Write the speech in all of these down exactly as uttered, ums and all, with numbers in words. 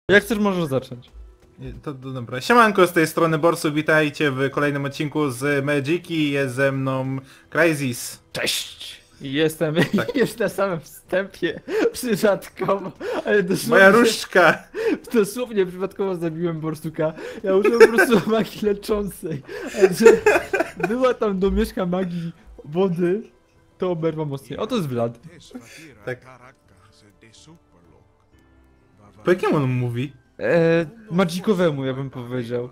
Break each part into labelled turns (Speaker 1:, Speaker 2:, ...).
Speaker 1: Jak chcesz, możesz zacząć.
Speaker 2: To, to dobra. Siemanko, z tej strony Borsu, witajcie w kolejnym odcinku z Magiki, jest ze mną Crysis.
Speaker 1: Cześć! Jestem
Speaker 2: Tak.
Speaker 1: już na samym wstępie, przypadkowo, ale dosłownie,
Speaker 2: Moja różdżka!
Speaker 1: dosłownie przypadkowo zabiłem borsuka. Ja użyłem po prostu magii leczącej, ale że była tam domieszka magii wody, to oberwa mocniej. Oto jest Vlad.
Speaker 2: Tak. Po jakim on mówi?
Speaker 1: Eee, magikowemu, ja bym powiedział.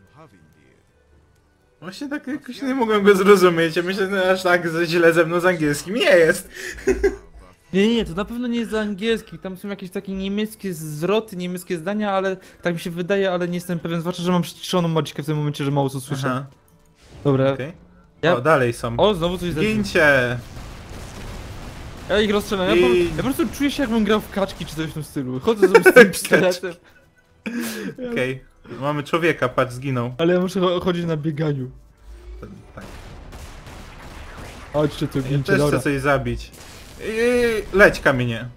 Speaker 2: Właśnie tak jakoś nie mogłem go zrozumieć, ja myślę, że aż tak źle ze mną z angielskim nie jest.
Speaker 1: Nie, nie, to na pewno nie jest za angielski, tam są jakieś takie niemieckie zwroty, niemieckie zdania, ale tak mi się wydaje, ale nie jestem pewien, zwłaszcza, że mam przyciszoną magikę w tym momencie, że mało co słyszę.
Speaker 2: Aha,
Speaker 1: Dobra.
Speaker 2: okej.
Speaker 1: Ja...
Speaker 2: O, dalej są.
Speaker 1: O, znowu coś zabił.
Speaker 2: Gincie!
Speaker 1: Ja ich rozstrzelam, ja,
Speaker 2: I-
Speaker 1: po... ja po prostu czuję się, jakbym grał w kaczki czy coś w tym stylu. Chodzę sobie z tym pistoletem.
Speaker 2: Okej. Mamy człowieka, patrz, zginął.
Speaker 1: Ale ja muszę cho- chodzić na bieganiu.
Speaker 2: Tak.
Speaker 1: Chodźcie tu,
Speaker 2: Ja
Speaker 1: gincie,
Speaker 2: też
Speaker 1: dobra.
Speaker 2: chcę coś zabić. I... Leć kamienie.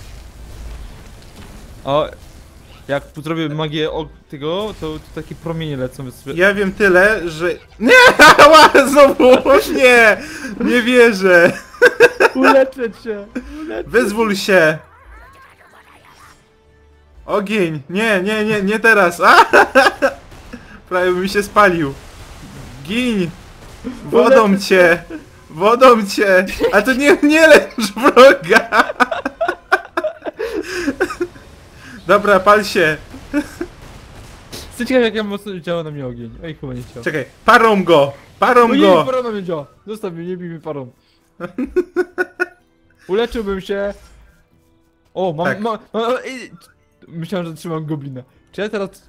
Speaker 1: O, jak zrobię magię o tego, to, to takie promienie lecą. Więc sobie...
Speaker 2: Ja wiem tyle, że... Nie! Ła, znowu! Nie! Nie wierzę!
Speaker 1: Uleczę cię! Uleczę.
Speaker 2: Wyzwól się! Ogień! Nie, nie, nie, nie teraz! A! Prawie mi się spalił. Gin! Wodą cię! Wodą cię! A to nie, nie lecz wroga! Dobra, pal się!
Speaker 1: Jestem ciekaw, jak ja mocno działa na mnie ogień. Ej, chyba nie działa.
Speaker 2: Czekaj, parą go! Parą
Speaker 1: O nie,
Speaker 2: go!
Speaker 1: parą na mnie działa! Zostaw mnie, nie bij mnie parą. Uleczyłbym się. O, mam,
Speaker 2: Tak.
Speaker 1: mam, mam ej, myślałem, że trzymam goblina. Czy ja teraz...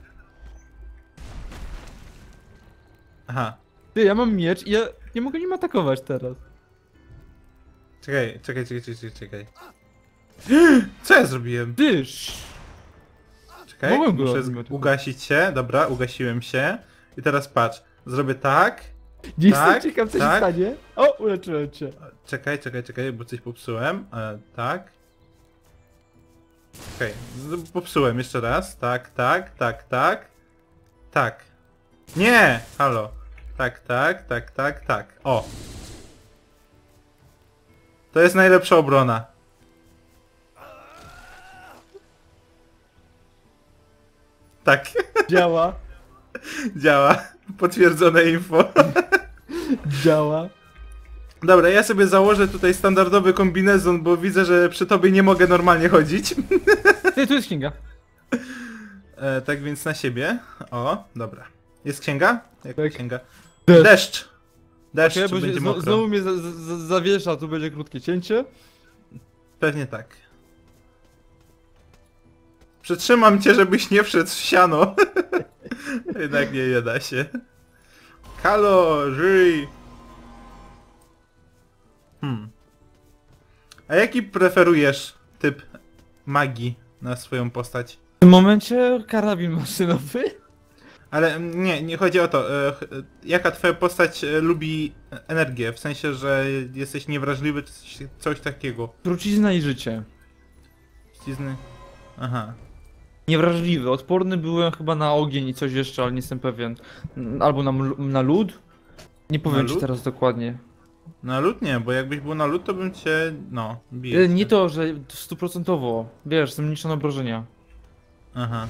Speaker 2: Aha.
Speaker 1: Ty, ja mam miecz i ja nie mogę nim atakować teraz.
Speaker 2: Czekaj, czekaj, czekaj, czekaj, czekaj. Co ja zrobiłem?
Speaker 1: Ty, sz...
Speaker 2: Czekaj,
Speaker 1: Mogłem go
Speaker 2: muszę
Speaker 1: rozmawiać.
Speaker 2: ugasić się. Dobra, ugasiłem się. I teraz patrz. Zrobię tak.
Speaker 1: Nie
Speaker 2: Tak,
Speaker 1: jestem ciekaw, co
Speaker 2: tak.
Speaker 1: się stanie. O, uleczyłem cię.
Speaker 2: Czekaj, czekaj, czekaj, bo coś popsułem. E, tak. Okej, okay. Popsułem jeszcze raz. Tak, tak, tak, tak. Tak. Nie! Halo. Tak, tak, tak, tak, tak. O! To jest najlepsza obrona. Tak.
Speaker 1: Działa.
Speaker 2: Działa. Potwierdzone info.
Speaker 1: Działa.
Speaker 2: Dobra, ja sobie założę tutaj standardowy kombinezon, bo widzę, że przy tobie nie mogę normalnie chodzić.
Speaker 1: Ty, tu jest księga.
Speaker 2: E, tak więc na siebie. O, dobra. Jest księga? Jak
Speaker 1: Tak.
Speaker 2: księga?
Speaker 1: Deszcz.
Speaker 2: Deszcz! Deszcz,
Speaker 1: Okay,
Speaker 2: czy
Speaker 1: bo się
Speaker 2: będzie
Speaker 1: znowu,
Speaker 2: mokro?
Speaker 1: znowu mnie za, za, zawiesza, tu będzie krótkie cięcie.
Speaker 2: Pewnie tak. Przytrzymam cię, żebyś nie wszedł w siano. Jednak nie, nie da się. Halo, żyj! Hmm. A jaki preferujesz typ magii na swoją postać?
Speaker 1: W tym momencie karabin maszynowy.
Speaker 2: Ale mm, nie, nie chodzi o to. E, ch- e, jaka twoja postać e, lubi energię? W sensie, że jesteś niewrażliwy czy coś, coś takiego?
Speaker 1: Trucizna i życie.
Speaker 2: Ścizny? Aha.
Speaker 1: Niewrażliwy, odporny byłem chyba na ogień i coś jeszcze, ale nie jestem pewien. N- Albo na, ml- na lód? Nie powiem ci
Speaker 2: lód?
Speaker 1: teraz dokładnie.
Speaker 2: Na lód nie, bo jakbyś był na lód, to bym cię, no, bił.
Speaker 1: E, Nie to, że stuprocentowo. Wiesz, zmniejszone obrażenia.
Speaker 2: Aha.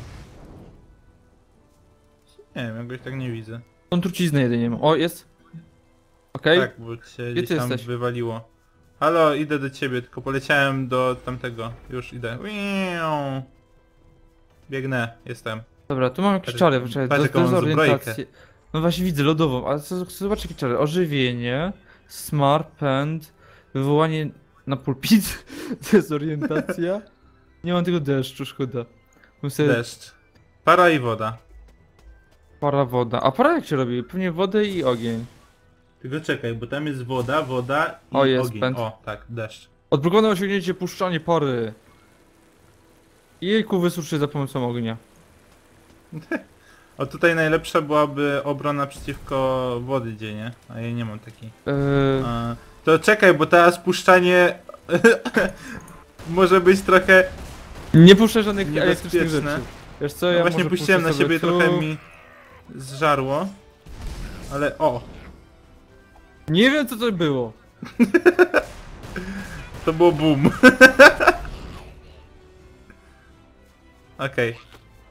Speaker 2: Nie wiem, jakoś tak nie widzę.
Speaker 1: Tą truciznę jedynie mam. O, jest. Okej.
Speaker 2: Tak, bo cię
Speaker 1: Gdzie
Speaker 2: gdzieś
Speaker 1: ty
Speaker 2: tam
Speaker 1: jesteś?
Speaker 2: wywaliło. Halo, idę do ciebie, tylko poleciałem do tamtego. Już idę. Wiiu. Biegnę, jestem.
Speaker 1: Dobra, tu mam jakieś czary, poczekaj,
Speaker 2: patrz,
Speaker 1: do,
Speaker 2: jaką mam
Speaker 1: dezorientację. No właśnie widzę, lodową, ale co, chcę zobaczyć jakie czary. Ożywienie, smart, pęd, wywołanie na pulpit, dezorientacja. Nie mam tego deszczu, szkoda. Bym sobie
Speaker 2: Deszcz. Para i woda.
Speaker 1: para woda. A para jak się robi? Pewnie wodę i ogień.
Speaker 2: Tylko czekaj, bo tam jest woda, woda i
Speaker 1: O, jest
Speaker 2: ogień.
Speaker 1: pęd.
Speaker 2: O, tak, deszcz.
Speaker 1: Odblokowane osiągnięcie puszczanie pary. I jejku wysuszy za pomocą ognia.
Speaker 2: O, tutaj najlepsza byłaby obrona przeciwko wodzie, nie? A ja nie mam takiej.
Speaker 1: Eee,
Speaker 2: A, to czekaj, bo teraz puszczanie może być trochę
Speaker 1: nie puszczę żadnych elektrycznych
Speaker 2: niebezpieczne.
Speaker 1: rzeczy. Wiesz co,
Speaker 2: No
Speaker 1: ja
Speaker 2: właśnie
Speaker 1: może
Speaker 2: puściłem na
Speaker 1: puszczę
Speaker 2: siebie,
Speaker 1: sobie tu.
Speaker 2: trochę mi zżarło. Ale o,
Speaker 1: Nie wiem co to było.
Speaker 2: to było boom. Okej.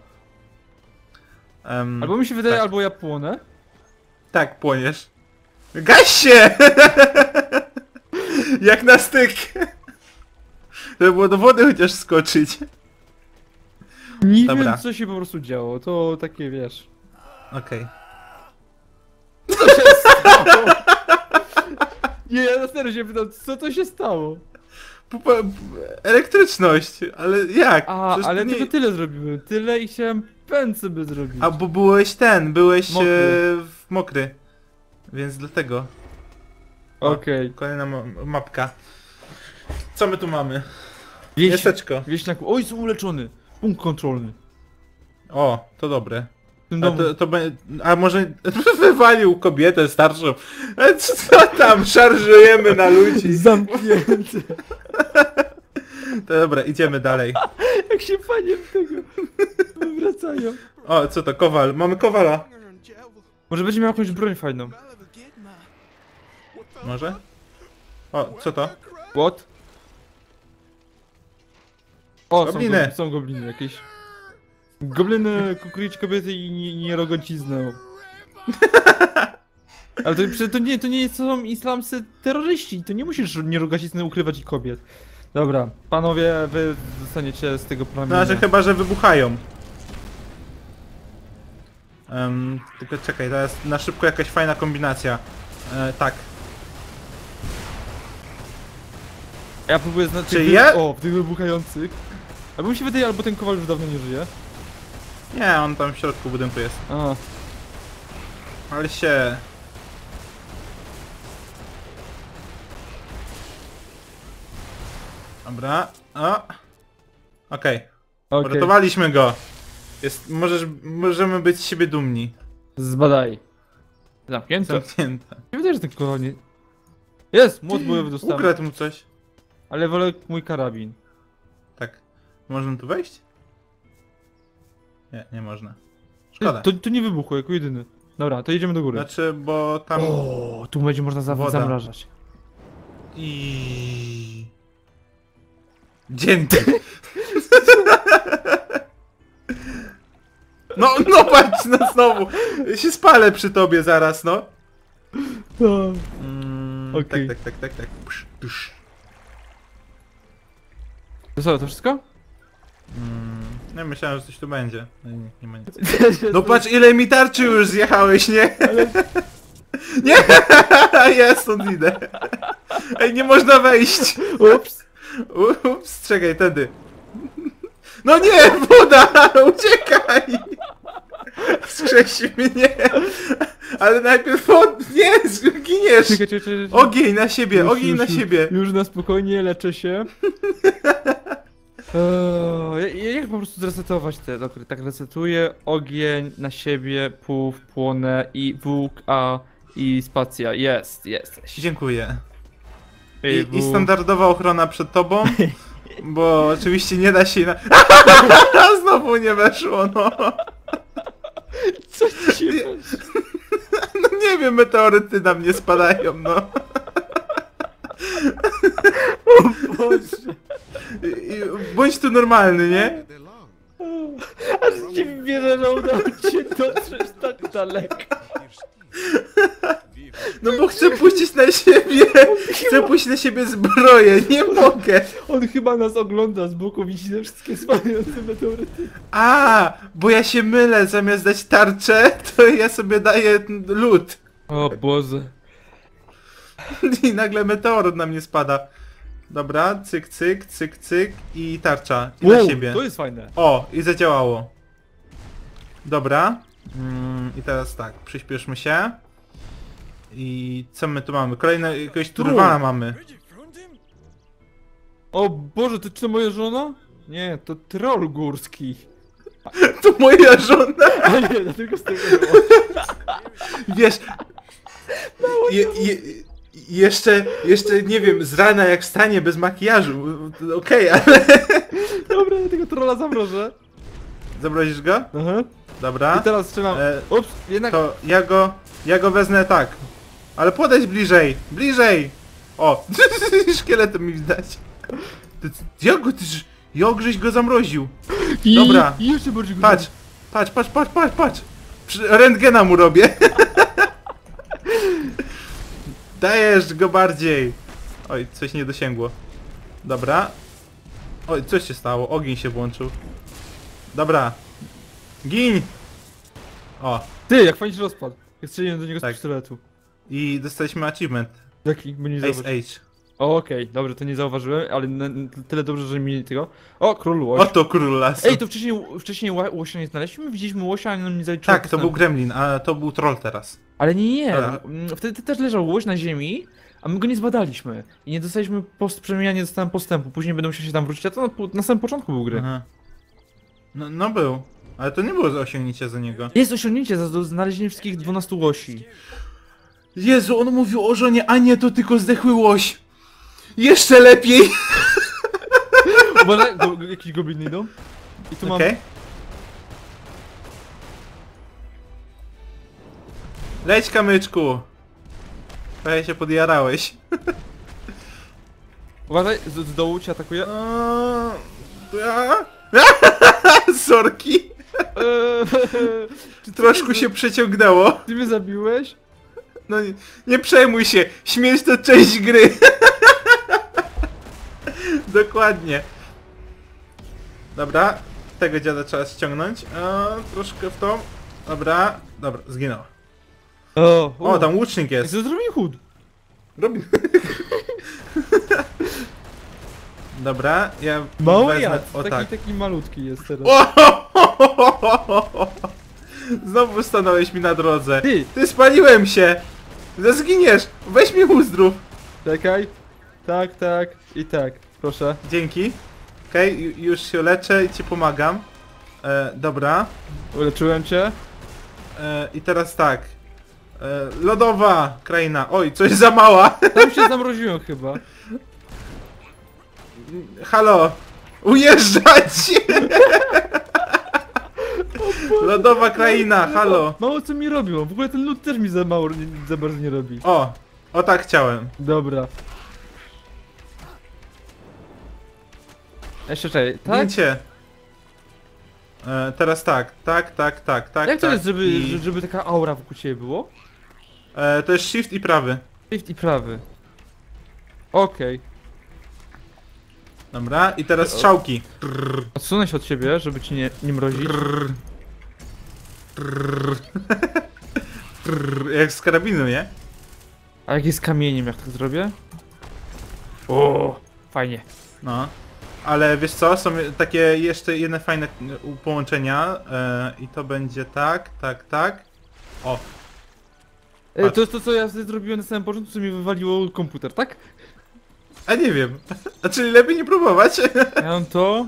Speaker 2: Em,
Speaker 1: Albo mi się wydaje,
Speaker 2: tak.
Speaker 1: albo ja płonę.
Speaker 2: Tak, płoniesz. Gaś się! Jak na styk! Żeby było do wody chociaż skoczyć.
Speaker 1: Nie
Speaker 2: Dobra.
Speaker 1: wiem co się po prostu działo, to takie wiesz.
Speaker 2: Okej.
Speaker 1: Nie, ja na serio się pytam, co to się stało?
Speaker 2: P- p- Elektryczność, ale jak?
Speaker 1: A,
Speaker 2: Przecież
Speaker 1: ale
Speaker 2: to nie...
Speaker 1: tylko tyle zrobiłem, tyle i chciałem pędzę by zrobić.
Speaker 2: A bo byłeś ten, byłeś
Speaker 1: Mokry.
Speaker 2: e, w mokry. Więc dlatego. O,
Speaker 1: Okej.
Speaker 2: Kolejna ma mapka. Co my tu mamy?
Speaker 1: Wieś,
Speaker 2: Miasteczko.
Speaker 1: wieśniaku, oj, są uleczony. Punkt kontrolny.
Speaker 2: O, to dobre.
Speaker 1: W tym
Speaker 2: A,
Speaker 1: domu.
Speaker 2: to, to be... A może wywalił kobietę starszą. E, Co co tam? Szarżujemy na ludzi.
Speaker 1: Zamknięty.
Speaker 2: To dobra, idziemy dalej.
Speaker 1: Jak się fajnie w tego wracają.
Speaker 2: O, co to? Kowal. Mamy kowala.
Speaker 1: Może będzie miał jakąś broń fajną.
Speaker 2: Może? O, co to?
Speaker 1: What? O, są,
Speaker 2: Gobliny.
Speaker 1: go, są gobliny jakieś. Gobliny, kukuryć kobiety i nie, nie rogociznę. Ale to, przecież to, nie, to nie są islamscy terroryści, to nie musisz nierogacizny ukrywać i kobiet. Dobra, panowie, wy zostaniecie z tego
Speaker 2: No,
Speaker 1: plamienia.
Speaker 2: że chyba, że wybuchają. Um, tylko czekaj, teraz na szybko jakaś fajna kombinacja. E, tak.
Speaker 1: Ja próbuję znać
Speaker 2: Czy
Speaker 1: tych,
Speaker 2: ja-
Speaker 1: o, w tych wybuchających. Albo mi się wydaje, albo ten kowal już dawno nie żyje.
Speaker 2: Nie, on tam w środku budynku jest.
Speaker 1: A,
Speaker 2: Ale się... Dobra. O. Okej.
Speaker 1: okej.
Speaker 2: Uratowaliśmy go. Jest, możesz, możemy być z siebie dumni.
Speaker 1: Zbadaj. Zamknięte.
Speaker 2: Zamknięte.
Speaker 1: Nie wydaje, że ten kowal nie... Jest, młot bojowy dostałem.
Speaker 2: Ukradł mu coś.
Speaker 1: Ale wolę mój karabin.
Speaker 2: Tak. Można tu wejść? Nie, nie można. Szkoda.
Speaker 1: To, to nie wybuchło jako jedyny. Dobra, to jedziemy do góry.
Speaker 2: Znaczy, bo tam...
Speaker 1: O, tu będzie można za
Speaker 2: Woda.
Speaker 1: zamrażać.
Speaker 2: I... Dzięki. No, no patrz, no znowu. Się spalę przy tobie zaraz, no.
Speaker 1: No.
Speaker 2: Mm,
Speaker 1: Okej.
Speaker 2: Tak, tak, tak, tak, tak. Psz, psz.
Speaker 1: To co, to wszystko?
Speaker 2: Mm, ja myślałem, że coś tu będzie. No, nie, nie ma nic. No patrz, ile mi tarczy już zjechałeś, nie?
Speaker 1: Ale...
Speaker 2: Nie! Ja stąd idę. Ej, nie można wejść.
Speaker 1: Ups.
Speaker 2: Ups, czekaj, tedy. No nie, woda! Uciekaj! Skrzesi mnie! Ale najpierw wod... Nie, zginiesz!
Speaker 1: Czekaj, czekaj, czekaj.
Speaker 2: Ogień na siebie,
Speaker 1: Już,
Speaker 2: ogień
Speaker 1: już,
Speaker 2: na
Speaker 1: już.
Speaker 2: siebie!
Speaker 1: Już na spokojnie, leczę się. Eee, jak po prostu zresetować te? Dobra, tak resetuję, ogień na siebie, puf, płonę i W, A i spacja. Jest, jesteś.
Speaker 2: Dziękuję.
Speaker 1: Ej,
Speaker 2: I, I
Speaker 1: W.
Speaker 2: standardowa ochrona przed tobą, bo oczywiście nie da się na... Znowu nie weszło, no.
Speaker 1: Co ci się...
Speaker 2: No nie wiem, meteoryty na mnie spadają, no.
Speaker 1: Boże.
Speaker 2: I, i, bądź tu normalny, nie?
Speaker 1: Aż ci wierzę, że udało ci się dotrzeć tak daleko.
Speaker 2: No bo chcę puścić na siebie, chcę puścić na siebie zbroję, nie mogę.
Speaker 1: On chyba nas ogląda z boku, widzi te wszystkie spadające meteoryty.
Speaker 2: A, bo ja się mylę, zamiast dać tarczę, to ja sobie daję lód.
Speaker 1: O Boże.
Speaker 2: I nagle meteoryt na mnie spada. Dobra, cyk, cyk, cyk, cyk i tarcza. I na
Speaker 1: Wow,
Speaker 2: siebie.
Speaker 1: to jest fajne.
Speaker 2: O, i zadziałało. Dobra. Mm, I teraz tak, przyspieszmy się. I co my tu mamy? Kolejne jakiegoś turwana mamy.
Speaker 1: O Boże, to czy to moja żona? Nie, to troll górski.
Speaker 2: To moja żona!
Speaker 1: A nie, dlatego z tego
Speaker 2: Wiesz... Je, je, jeszcze, jeszcze nie wiem, z rana jak wstanie bez makijażu, okej, okay, ale...
Speaker 1: Dobra, ja tego trolla zamrożę.
Speaker 2: Zamrozisz go?
Speaker 1: Aha.
Speaker 2: Dobra.
Speaker 1: I teraz trzymam.
Speaker 2: E,
Speaker 1: Ups, jednak...
Speaker 2: To ja go, ja go wezmę tak. Ale podejdź bliżej, bliżej! O, szkieletem mi widać. Ty, jak go, ty, jak żeś go zamroził?
Speaker 1: I,
Speaker 2: dobra.
Speaker 1: I jeszcze bardziej go
Speaker 2: Patrz, patrz, patrz, patrz, patrz, patrz. Przy- Rentgena mu robię. Dajesz go bardziej. Oj, coś nie dosięgło. Dobra. Oj, coś się stało, ogień się włączył. Dobra. Gin! O,
Speaker 1: Ty, jak fajnie się rozpadł. Jak strzeliłem do niego z
Speaker 2: Tak.
Speaker 1: pistoletu.
Speaker 2: i dostaliśmy achievement.
Speaker 1: Jaki? Bo nie
Speaker 2: Ace
Speaker 1: zauważyłem.
Speaker 2: Age.
Speaker 1: O, okej, dobrze, to nie zauważyłem, ale na, na tyle dobrze, że mi tego... O, król łoś.
Speaker 2: Oto król lasu.
Speaker 1: Ej, to wcześniej, wcześniej ła- łosia nie znaleźliśmy? Widzieliśmy łosia, a nam nie zaliczyło
Speaker 2: Tak, to był
Speaker 1: postępu.
Speaker 2: gremlin, a to był troll teraz.
Speaker 1: Ale nie, nie,
Speaker 2: Dobra.
Speaker 1: mm, wtedy też leżał łoś na ziemi, a my go nie zbadaliśmy. I nie dostaliśmy post przemienia, nie dostałem postępu. Później będą musiał się tam wrócić, a to na, po- na samym początku był gry.
Speaker 2: Aha. No, no był. Ale to nie było osiągnięcie za niego.
Speaker 1: Jest osiągnięcie za za znalezienie wszystkich dwunastu łosi.
Speaker 2: Jezu, on mówił o żonie, a nie, to tylko zdechły łoś. Jeszcze lepiej!
Speaker 1: Uważaj, go, go, jakiś gobliny idą. I tu mam...
Speaker 2: Okej. Leć kamyczku! Prawie się podjarałeś.
Speaker 1: Uważaj, z, z dołu cię atakuje.
Speaker 2: Eee, ja? Sorki!
Speaker 1: Eee, czy ty
Speaker 2: Troszkę
Speaker 1: mnie-
Speaker 2: się przeciągnęło.
Speaker 1: Ty mnie zabiłeś?
Speaker 2: No nie, nie przejmuj się, śmierć to część gry. Dokładnie. Dobra, tego dziada trzeba ściągnąć. A, troszkę w tą. Dobra, dobra, zginął.
Speaker 1: O,
Speaker 2: O, tam łucznik
Speaker 1: Jak
Speaker 2: jest.
Speaker 1: to zrobił chód.
Speaker 2: Robi. Dobra, ja
Speaker 1: Mały
Speaker 2: wezmę...
Speaker 1: jad,
Speaker 2: O
Speaker 1: taki,
Speaker 2: tak.
Speaker 1: taki malutki jest teraz.
Speaker 2: O! Znowu stanąłeś mi na drodze.
Speaker 1: Ty!
Speaker 2: Ty, spaliłem się! Zginiesz! Weź mi uzdrów!
Speaker 1: Czekaj. Tak, tak i tak. Proszę.
Speaker 2: Dzięki. Okej, ju- już się leczę i ci pomagam. E, dobra.
Speaker 1: Uleczyłem cię.
Speaker 2: E, I teraz tak. E, lodowa kraina. Oj, coś za mała.
Speaker 1: Tam się zamroziłem chyba.
Speaker 2: Halo. Ujeżdżać! Lodowa kraina, halo.
Speaker 1: Mało co mi robią. W ogóle ten lód też mi za mało, nie, za bardzo nie robi.
Speaker 2: O, o tak chciałem.
Speaker 1: Dobra. Jeszcze czekaj, tak?
Speaker 2: Zdjęcie. E, teraz tak, tak, tak, tak, tak,
Speaker 1: Jak to
Speaker 2: tak.
Speaker 1: jest, żeby,
Speaker 2: i,
Speaker 1: żeby taka aura wokół ciebie było?
Speaker 2: e, to jest shift i prawy.
Speaker 1: Shift i prawy. Okej.
Speaker 2: Dobra, i teraz strzałki.
Speaker 1: Odsunę się od ciebie, żeby ci nie, nie mrozić.
Speaker 2: Trrr. Trrr. Trrr. Jak z karabinu, nie?
Speaker 1: A jak jest kamieniem, jak tak zrobię? O, fajnie.
Speaker 2: No. Ale wiesz co, są takie jeszcze jedne fajne u- połączenia e, i to będzie tak, tak, tak. O,
Speaker 1: E, to jest to, co ja wtedy zrobiłem na samym początku, co mi wywaliło komputer, tak?
Speaker 2: a nie wiem. A czyli lepiej nie próbować?
Speaker 1: Ja mam to.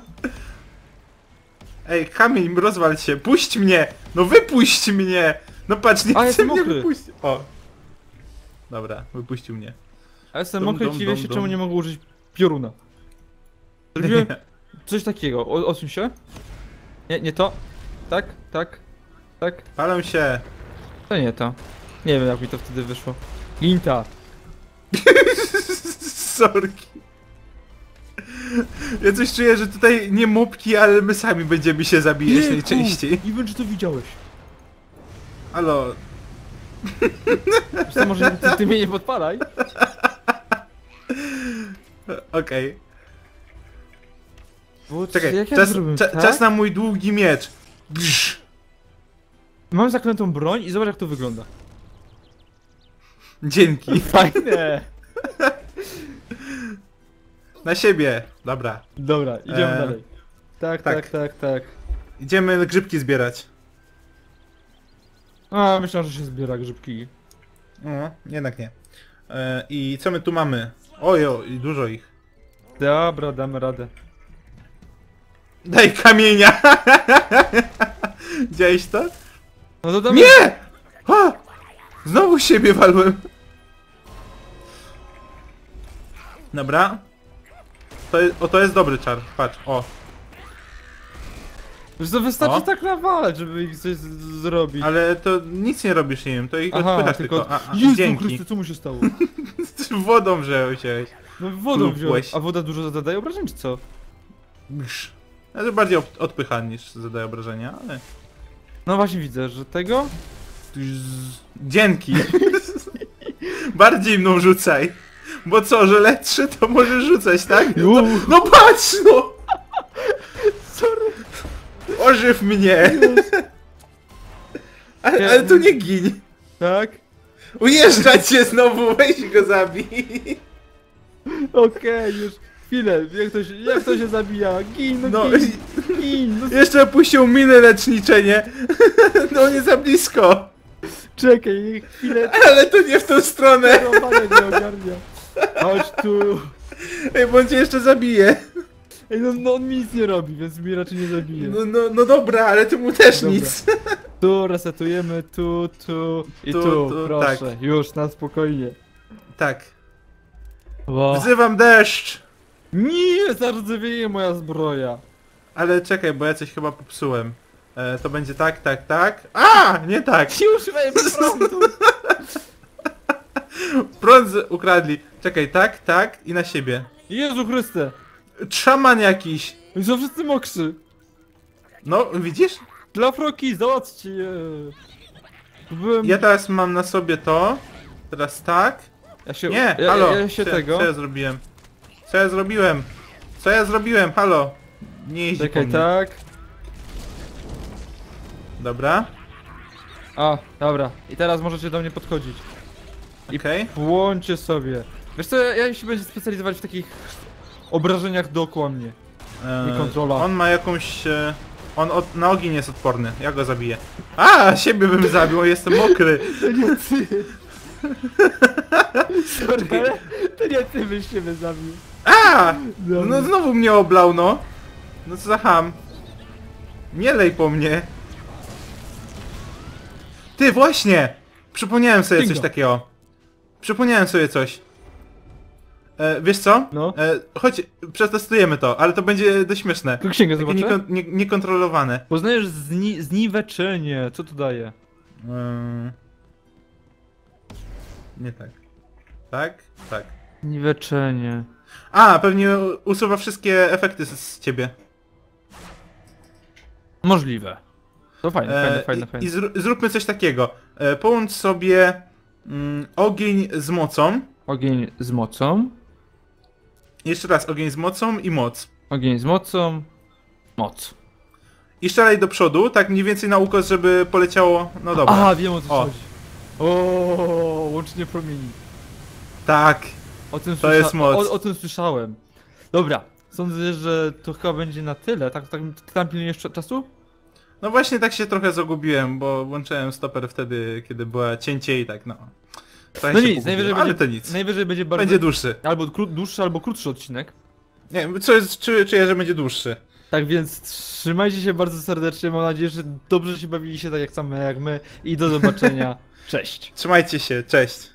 Speaker 2: Ej, kamień, rozwal się, puść mnie! No wypuść mnie! No patrz, nie
Speaker 1: A,
Speaker 2: chce
Speaker 1: jestem
Speaker 2: mnie
Speaker 1: mokry.
Speaker 2: wypuścić. O. Dobra, wypuścił mnie.
Speaker 1: A jestem
Speaker 2: Dum,
Speaker 1: mokry,
Speaker 2: dum,
Speaker 1: dziwię
Speaker 2: dum,
Speaker 1: się,
Speaker 2: dum.
Speaker 1: czemu nie mogę użyć pioruna. Zrobiłem coś takiego, o, odsuń się. Nie, nie to. Tak, tak, tak.
Speaker 2: Palę się.
Speaker 1: To nie to. Nie wiem jak mi to wtedy wyszło. Ginta.
Speaker 2: Sorki. Ja coś czuję, że tutaj nie mopki, ale my sami będziemy się zabijać najczęściej.
Speaker 1: Nie wiem czy to widziałeś.
Speaker 2: Halo.
Speaker 1: Wiesz co, może ty, ty mnie nie podpalaj?
Speaker 2: Okej.
Speaker 1: Bo
Speaker 2: Czekaj,
Speaker 1: jak ja
Speaker 2: czas,
Speaker 1: zrobiłem,
Speaker 2: cza,
Speaker 1: tak?
Speaker 2: czas na mój długi miecz. Brz.
Speaker 1: Mam zaklętą broń i zobacz jak to wygląda.
Speaker 2: Dzięki.
Speaker 1: Fajne!
Speaker 2: Na siebie. Dobra.
Speaker 1: Dobra, idziemy
Speaker 2: Eee,
Speaker 1: dalej. Tak,
Speaker 2: tak.
Speaker 1: tak, tak, tak.
Speaker 2: Idziemy grzybki zbierać.
Speaker 1: A, myślałem, że się zbiera grzybki.
Speaker 2: No, jednak nie. E, I co my tu mamy? Ojo, i dużo ich.
Speaker 1: Dobra, damy radę.
Speaker 2: Daj kamienia! Widziałeś to?
Speaker 1: No to damy...
Speaker 2: Nie! Ha! Znowu siebie walłem. Dobra. To jest, o, to jest dobry czar. Patrz, o.
Speaker 1: Wiesz co, wystarczy
Speaker 2: O.
Speaker 1: tak nawalać, żeby ich coś z- zrobić.
Speaker 2: Ale to nic nie robisz im, to ich
Speaker 1: Aha,
Speaker 2: odpychasz
Speaker 1: tylko...
Speaker 2: tylko. A, a,
Speaker 1: Jezu
Speaker 2: dzięki.
Speaker 1: Chryste, co mu się stało?
Speaker 2: Wodą wziąłeś.
Speaker 1: No wodą
Speaker 2: Lubłeś.
Speaker 1: wziąłeś, a woda dużo zadaje obrażeń, czy co?
Speaker 2: Grz. Ale bardziej od- odpycha niż zadaje obrażenia, ale...
Speaker 1: No właśnie widzę, że tego...
Speaker 2: Dzięki. Bardziej mną rzucaj. Bo co, że lepszy to możesz rzucać, tak? No, no patrz no!
Speaker 1: Sorry.
Speaker 2: Ożyw mnie! Ale, ale to nie gin.
Speaker 1: Tak?
Speaker 2: Ujeżdżać cię znowu, weź go zabij.
Speaker 1: Okej, już chwilę, jak to się, jak to się zabija? Gin, no,
Speaker 2: No
Speaker 1: gin, gin, no
Speaker 2: jeszcze puścił minę lecznicze, nie? No nie za blisko.
Speaker 1: czekaj, chwilę,
Speaker 2: Ale to nie w tą stronę.
Speaker 1: trąbania nie ogarnia. Chodź tu.
Speaker 2: Ej, bo on cię jeszcze zabije.
Speaker 1: Ej, no, no on mi nic nie robi, więc mnie raczej nie zabije.
Speaker 2: No, no, no dobra, ale ty mu też
Speaker 1: Dobra.
Speaker 2: nic.
Speaker 1: Tu resetujemy, tu, tu i tu,
Speaker 2: Tu, tu,
Speaker 1: proszę,
Speaker 2: tak.
Speaker 1: już na spokojnie.
Speaker 2: Tak.
Speaker 1: Wow.
Speaker 2: Wzywam deszcz.
Speaker 1: Nie, zardzewieje moja zbroja.
Speaker 2: Ale czekaj, bo ja coś chyba popsułem. E, to będzie tak, tak, tak. A, nie tak.
Speaker 1: Nie używajmy prądu.
Speaker 2: Prąd z- ukradli. Czekaj, tak, tak i na siebie.
Speaker 1: Jezu Chryste,
Speaker 2: Szaman jakiś.
Speaker 1: oni są wszyscy mokrzy.
Speaker 2: No, widzisz?
Speaker 1: Dla Froki, załatwcie je. Byłem...
Speaker 2: Ja teraz mam na sobie to. Teraz tak.
Speaker 1: Ja się...
Speaker 2: Nie,
Speaker 1: ja,
Speaker 2: halo.
Speaker 1: Ja, ja się
Speaker 2: co,
Speaker 1: tego...
Speaker 2: Co ja zrobiłem? Co ja zrobiłem? Co ja zrobiłem? Halo. Nie jeździ po
Speaker 1: Czekaj,
Speaker 2: mnie.
Speaker 1: tak.
Speaker 2: Dobra.
Speaker 1: A, dobra. I teraz możecie do mnie podchodzić. I
Speaker 2: Okej.
Speaker 1: włączcie sobie. Wiesz co, ja się będę specjalizować w takich obrażeniach dookoła mnie.
Speaker 2: E,
Speaker 1: I kontrola.
Speaker 2: On ma jakąś... E, on od, na ogień jest odporny. Ja go zabiję. A, siebie bym zabił, bo jestem mokry.
Speaker 1: To nie ty. Sorry, ale to nie ty byś się zabił.
Speaker 2: A!
Speaker 1: Dobra.
Speaker 2: No znowu mnie oblał, no. No co za ham. Nie lej po mnie. Ty, właśnie! Przypomniałem sobie
Speaker 1: Bingo.
Speaker 2: coś takiego. Przypomniałem sobie coś. E, wiesz co?
Speaker 1: No.
Speaker 2: E, chodź, przetestujemy to, ale to będzie dość śmieszne.
Speaker 1: Tu księgę
Speaker 2: Takie
Speaker 1: zobaczę.
Speaker 2: niekon, nie, niekontrolowane.
Speaker 1: Poznajesz zni zniweczenie. Co to daje?
Speaker 2: Ym. Nie tak. Tak? Tak.
Speaker 1: Zniweczenie.
Speaker 2: A, pewnie usuwa wszystkie efekty z, z ciebie.
Speaker 1: Możliwe. To fajne, fajne,
Speaker 2: E,
Speaker 1: fajne,
Speaker 2: i,
Speaker 1: fajne.
Speaker 2: I zró- zróbmy coś takiego. E, połącz sobie mm, ogień z mocą.
Speaker 1: Ogień z mocą.
Speaker 2: Jeszcze raz ogień z mocą i moc.
Speaker 1: Ogień z mocą. Moc.
Speaker 2: I strzelaj do przodu, tak mniej więcej na ukos, żeby poleciało... No dobra.
Speaker 1: Aha, wiem o co
Speaker 2: O.
Speaker 1: chodzi. O, łącznie promieni.
Speaker 2: Tak.
Speaker 1: O tym
Speaker 2: To jest moc.
Speaker 1: O, o tym słyszałem. Dobra, sądzę, że to chyba będzie na tyle. Tak, tak ty tam pilnujesz cza- czasu?
Speaker 2: No właśnie tak się trochę zagubiłem, bo włączyłem stoper wtedy, kiedy była cięcie i tak no. Trochę
Speaker 1: No
Speaker 2: się
Speaker 1: nic,
Speaker 2: pogubiłem,
Speaker 1: najwyżej
Speaker 2: ale
Speaker 1: będzie,
Speaker 2: to nic.
Speaker 1: najwyżej będzie bardzo...
Speaker 2: Będzie dłuższy.
Speaker 1: Albo kró- dłuższy, albo krótszy odcinek.
Speaker 2: Nie, co jest, czuję, czuję, że będzie dłuższy.
Speaker 1: Tak więc trzymajcie się bardzo serdecznie. Mam nadzieję, że dobrze się bawiliście tak jak same jak my. I do zobaczenia. Cześć.
Speaker 2: Trzymajcie się, cześć.